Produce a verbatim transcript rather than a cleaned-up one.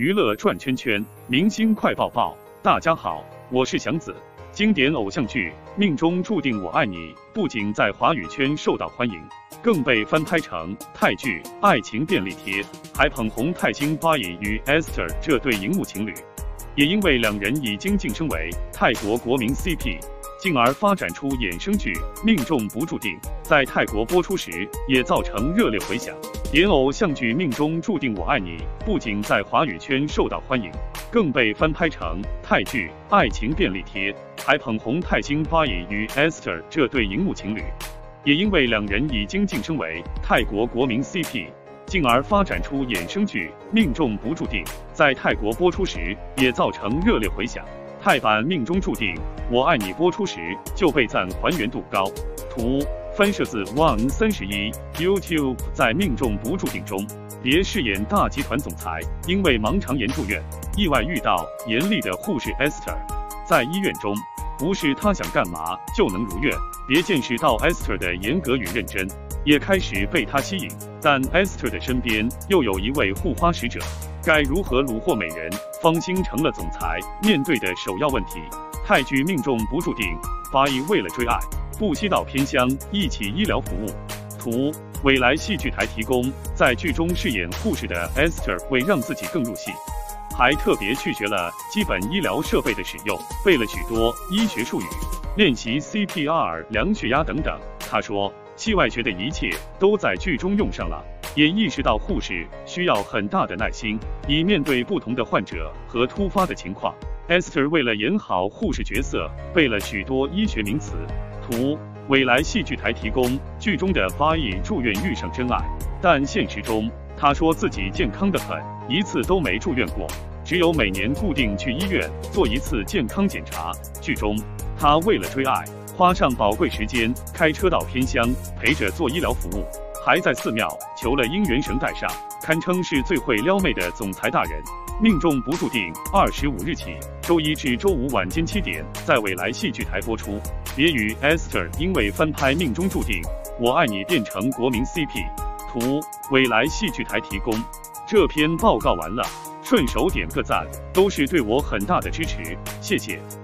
娱乐转圈圈，明星快报报。大家好，我是祥子。经典偶像剧《命中注定我爱你》不仅在华语圈受到欢迎，更被翻拍成泰剧《爱情便利贴》，还捧红泰星巴以与 Esther 这对荧幕情侣。也因为两人已经晋升为泰国国民 C P， 进而发展出衍生剧《命中不注定》，在泰国播出时也造成热烈回响。连偶像剧《命中注定我爱你》不仅在华语圈受到欢迎，更被翻拍成泰剧《爱情便利贴》，还捧红泰星巴以与 Esther 这对荧幕情侣。也因为两人已经晋升为泰国国民 C P， 进而发展出衍生剧《命中不注定》，在泰国播出时也造成热烈回响。泰版《命中注定我爱你》播出时就被赞还原度高。图翻摄自 One 三十一 YouTube。 在《命中不注定》中，别饰演大集团总裁，因为盲肠炎住院，意外遇到严厉的护士 Esther。 在医院中，不是他想干嘛就能如愿，别见识到 Esther 的严格与认真，也开始被他吸引。但 Esther 的身边又有一位护花使者，该如何虏获美人，方兴成了总裁面对的首要问题。泰剧《命中不注定》，巴以为了追爱，不惜到偏乡一起医疗服务。图未来戏剧台提供。在剧中饰演护士的 Esther 为让自己更入戏，还特别去学了基本医疗设备的使用，背了许多医学术语，练习 C P R、量血压等等。他说，戏外学的一切都在剧中用上了，也意识到护士需要很大的耐心，以面对不同的患者和突发的情况。Esther 为了演好护士角色，背了许多医学名词。图未来戏剧台提供。剧中的巴以住院遇上真爱，但现实中他说自己健康得很，一次都没住院过，只有每年固定去医院做一次健康检查。剧中他为了追爱，花上宝贵时间开车到偏乡陪着做医疗服务，还在寺庙求了姻缘绳带上，堪称是最会撩妹的总裁大人。命中不注定二十五日起，周一至周五晚间七点在未来戏剧台播出。别与 Esther 因为翻拍《命中注定我爱你》变成国民 C P。 图未来戏剧台提供。这篇报告完了，顺手点个赞，都是对我很大的支持，谢谢。